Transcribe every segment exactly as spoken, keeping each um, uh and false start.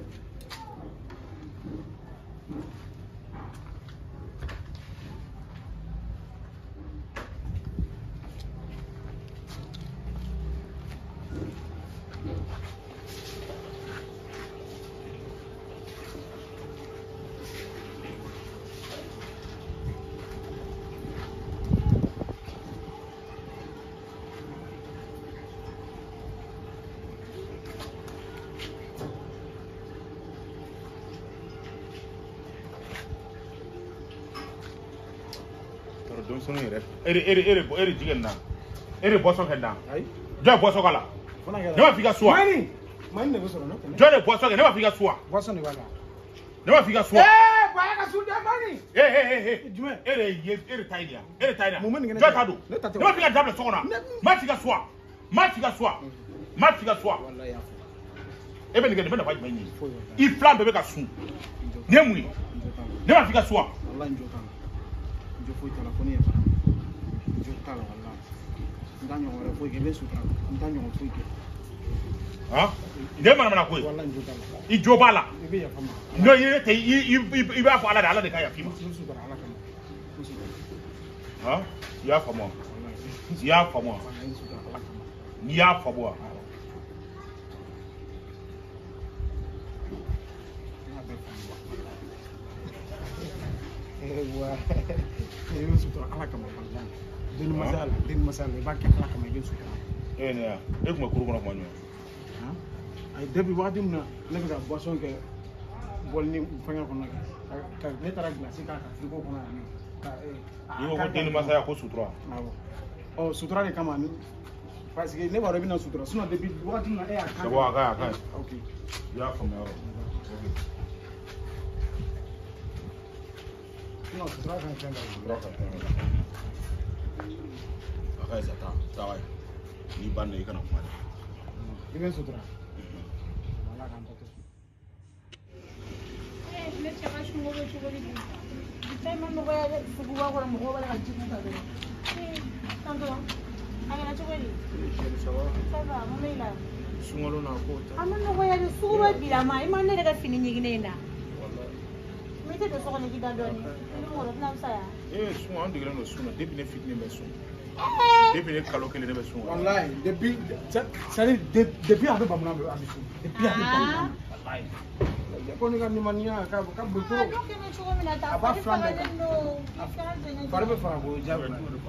Don't say it. Eri eri eri eri jigen na. Eri boso ke na. Ai. Jo boso kala. Never figure soa. Mani. Mani ne boso no. Jo de boso ke never figure soa. Boso ni wala. Never figure soa. Eh, ba ka su da mani. Eh eh eh eh. Jume. Eri yes eri taidia. Eri taidia. Jo tado. Never figure double sokona. Ma figure soa. Ma figure soa. Ma figure soa. Wallahi ya. Ebe ni ke de na ba jmanyi. I flam bebe ka su. Nemui. Never figure soa. Wallahi njo kana. Njo foi telefoni ya. Njo kala wallahi. Ndanyo ngore foi ke besu tra. Ndanyo ngore foi ke. Ah? Ide mana mana koi. Wallahi njo kana. I jobala. Ibe ya fama. No ye te i i ba fa ala da ala de ka ya fima. Musu tra ala kana. Musu. Ah? Ya fama. Ya fama. Ya fama. Wah, ini sutra ala kama panjang. Din masalah, din masalah, baki ala kama din sutra. Eh ne ya, e kuma kuru kuna kuma nyo. Ha? Ai debi wadi mna, ne ga boisson ke bol ni fanga kono ka ne tara glace ka ka frigo kono ni. Ka eh. Yo ko din masalah ko sutra. Awo. Oh, sutra ni kama ni. Parce que ne waro bina sutra, sino debi wadi mna e aka. Ko aka aka. Okay. Ya fama. Okay. No, sutra kan kan. Sutra kan. Aka isa ta, tawai. Ni banne kana kuma. Ini sutra. Wala kan to. Eh, ne chama shi mo go chugori. Sai man mo ga su guwa ko mo go bala jiku ka do. Eh, tanto. Aga na chugori. Sawa. Sawa, mo mela. Sungalo na ko. Amma no go ya su guwa bila ma, iman ne daga fini nyigine na. Mete do sokone ki dadoni. Ni mo ro na saya. Eh, sunga andi gele no sunga, depuis ne fitne me sunga. Depuis ne kalo kele ne me sunga. Wallahi, depuis c'est depuis avec bamuna be abisu. Depuis avec bamuna. Wallahi. Ya ko ni kan ni mania ka ka buto. Ah, donc me chugo mina ta. Aba flan de. No. Pare be fara bo jabu.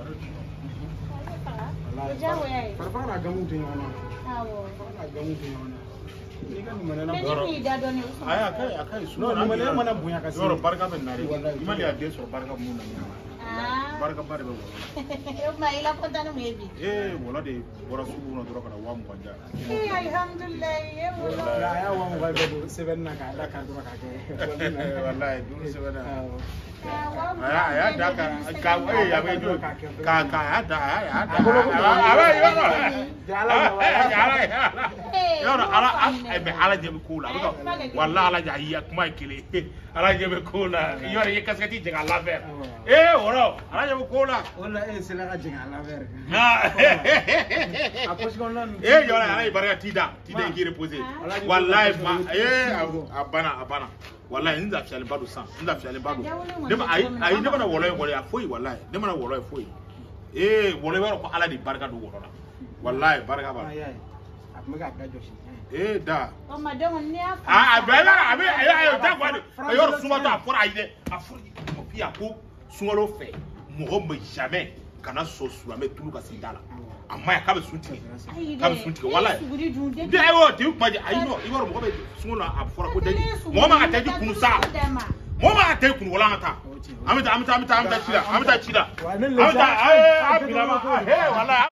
Wallahi. Jabu yayi. Pare fara gamu tin yana. Awo. Fara gamu tin yana. Ni kan ni mana na boro. Ni dadoni. Ay akai akai no ni mana mana bunya ka. Yoro barka ben nare. Imali ade so barka mun na. Ah. Barka bare be. Yo mai la kontana mebi. Eh, wala de bora subu na doro kana wa mu kwanja. Eh, alhamdulillah. Eh, wala. Ya ya wa mu ba be seven na ka da ka doro ka ke. Wallahi, dun seven na. Ah, ya da ka ka eh ya be do ka ka ya da ya da. Aba yoro. Jala jala. Yoro ala e be ala je be kula. Wallahi ala ja yi kuma kile. Ala je be kula. Yoro ye kaskati je ala ver. Eh, woro. Ala je be kula. Wala eh sila ka je ala ver. Ah. Apos kon lan. Eh, yoro ala baraka tida. Tida ki reposer. Wallahi ma eh abana abana. Wallahi nza fiale bado san. Nza fiale bado. Nema ai ai nema na wolo wolo ya foi wallahi. Nema na wolo foi. Eh, wolo woro ko ala di baraka do wolo. Wallahi baraka ba. Ai ai. Apmaga ka joshi. Eh, da. Oh, madame, on est à. Ah, ben là, avec ayo ta quoi. Ayo suma ta pour aide. Afuri. Puis à ko sungalo fait. Mo me jamais kana so sura me tulu ka sindala. Amma ya ka be sunti. Ka be sunti wallahi. Bi ayo ti ku maji ayo iworo mo be sungalo afora ko dadi. Mo ma ka taji kunu sa. Mo ma ka taji kunu wala ngata. Amita amita amita amita chida. Amita chida. Amita eh abila ma. Eh wallahi.